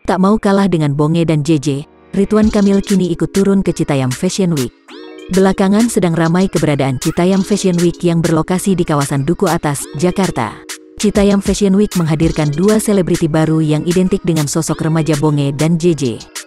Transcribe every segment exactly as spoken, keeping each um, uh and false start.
Tak mau kalah dengan Bonge dan J J, Ridwan Kamil kini ikut turun ke Citayam Fashion Week. Belakangan sedang ramai keberadaan Citayam Fashion Week yang berlokasi di kawasan Duku Atas, Jakarta. Citayam Fashion Week menghadirkan dua selebriti baru yang identik dengan sosok remaja Bonge dan J J.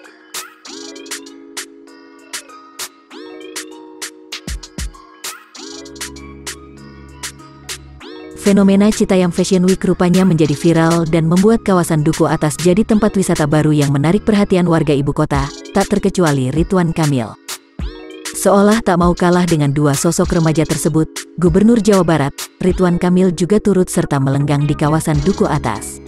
Fenomena Citayam Fashion Week rupanya menjadi viral dan membuat kawasan Duku Atas jadi tempat wisata baru yang menarik perhatian warga ibu kota, tak terkecuali Ridwan Kamil. Seolah tak mau kalah dengan dua sosok remaja tersebut, Gubernur Jawa Barat, Ridwan Kamil juga turut serta melenggang di kawasan Duku Atas.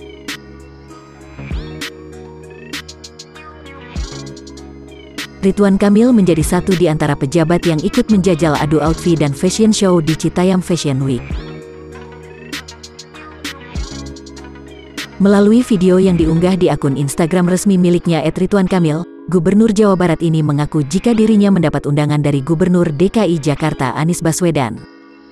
Ridwan Kamil menjadi satu di antara pejabat yang ikut menjajal adu outfit dan fashion show di Citayam Fashion Week. Melalui video yang diunggah di akun Instagram resmi miliknya et ridwan kamil, Gubernur Jawa Barat ini mengaku jika dirinya mendapat undangan dari Gubernur D K I Jakarta Anies Baswedan.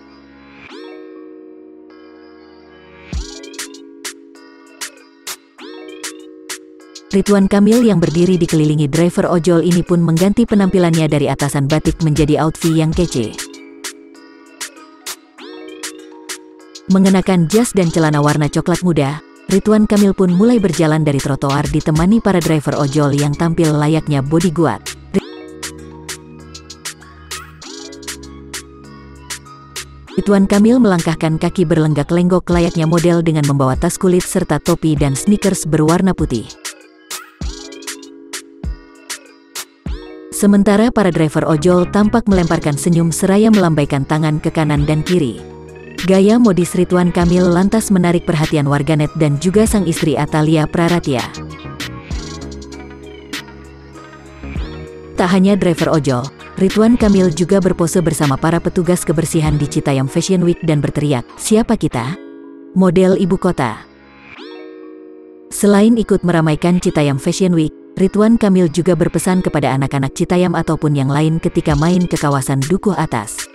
Ridwan Kamil yang berdiri dikelilingi driver ojol ini pun mengganti penampilannya dari atasan batik menjadi outfit yang kece. Mengenakan jas dan celana warna coklat muda, Ridwan Kamil pun mulai berjalan dari trotoar ditemani para driver ojol yang tampil layaknya bodyguard. Ridwan Kamil melangkahkan kaki berlenggak-lenggok layaknya model dengan membawa tas kulit serta topi dan sneakers berwarna putih. Sementara para driver ojol tampak melemparkan senyum seraya melambaikan tangan ke kanan dan kiri. Gaya modis Ridwan Kamil lantas menarik perhatian warganet dan juga sang istri Atalia Praratya. Tak hanya driver ojol, Ridwan Kamil juga berpose bersama para petugas kebersihan di Citayam Fashion Week dan berteriak, "Siapa kita? Model ibu kota." Selain ikut meramaikan Citayam Fashion Week, Ridwan Kamil juga berpesan kepada anak-anak Citayam ataupun yang lain ketika main ke kawasan Duku Atas.